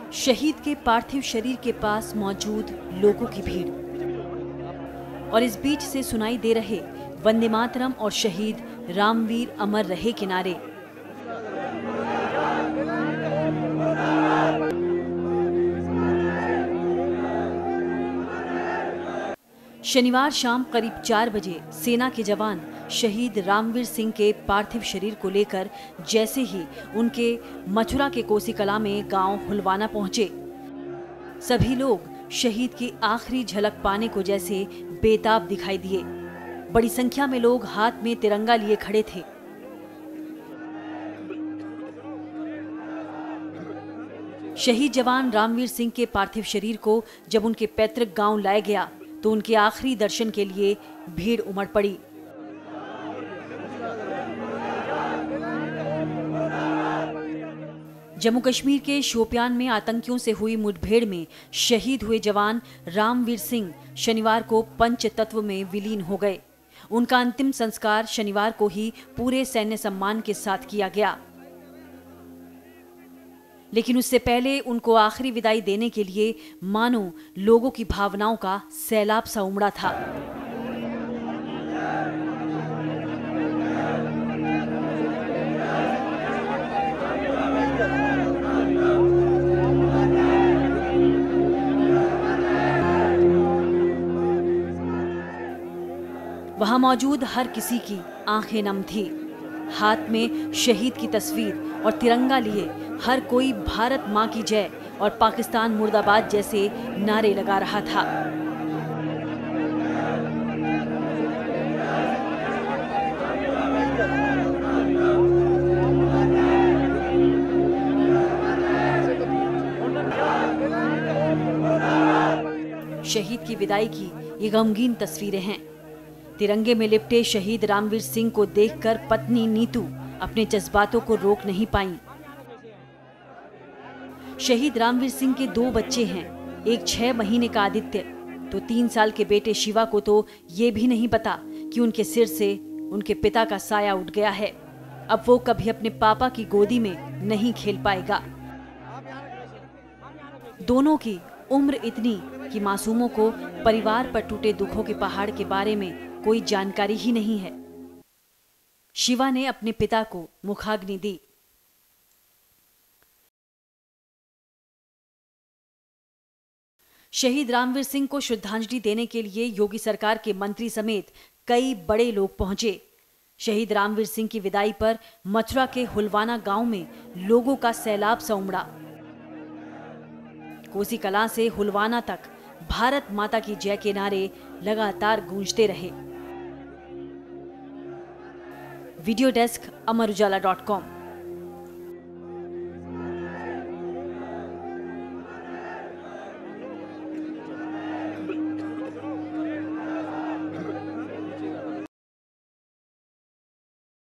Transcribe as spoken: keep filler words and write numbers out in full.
शहीद के पार्थिव शरीर के पास मौजूद लोगों की भीड़ और इस बीच से सुनाई दे रहे वंदे मातरम और शहीद रामवीर अमर रहे के नारे। शनिवार शाम करीब चार बजे सेना के जवान शहीद रामवीर सिंह के पार्थिव शरीर को लेकर जैसे ही उनके मथुरा के कोसी कला में गांव हुलवाना पहुंचे, सभी लोग शहीद की आखिरी झलक पाने को जैसे बेताब दिखाई दिए। बड़ी संख्या में लोग हाथ में तिरंगा लिए खड़े थे। शहीद जवान रामवीर सिंह के पार्थिव शरीर को जब उनके पैतृक गांव लाया गया तो उनके आखिरी दर्शन के लिए भीड़ उमड़ पड़ी। जम्मू कश्मीर के शोपियान में आतंकियों से हुई मुठभेड़ में शहीद हुए जवान रामवीर सिंह शनिवार को पंचतत्व में विलीन हो गए। उनका अंतिम संस्कार शनिवार को ही पूरे सैन्य सम्मान के साथ किया गया, लेकिन उससे पहले उनको आखिरी विदाई देने के लिए मानो लोगों की भावनाओं का सैलाब सा उमड़ा था। वहां मौजूद हर किसी की आंखें नम थी। हाथ में शहीद की तस्वीर और तिरंगा लिए हर कोई भारत मां की जय और पाकिस्तान मुर्दाबाद जैसे नारे लगा रहा था। शहीद की विदाई की ये गमगीन तस्वीरें हैं। तिरंगे में लिपटे शहीद रामवीर सिंह को देखकर पत्नी नीतू अपने जज्बातों को रोक नहीं पाईं। शहीद रामवीर सिंह के दो बच्चे हैं, एक छह महीने का आदित्य तो तीन साल के बेटे शिवा को तो ये भी नहीं पता कि उनके सिर से उनके पिता का साया उठ गया है। अब वो कभी अपने पापा की गोदी में नहीं खेल पाएगा। दोनों की उम्र इतनी कि मासूमों को परिवार पर टूटे दुखों के पहाड़ के बारे में कोई जानकारी ही नहीं है। शिवा ने अपने पिता को मुखाग्नि दी। शहीद रामवीर सिंह को श्रद्धांजलि देने के लिए योगी सरकार के मंत्री समेत कई बड़े लोग पहुंचे। शहीद रामवीर सिंह की विदाई पर मथुरा के हुलवाना गांव में लोगों का सैलाब सा उमड़ा। कोसी कला से हुलवाना तक भारत माता की जय के नारे लगातार गूंजते रहे। Video desk Amar Ujala dot com.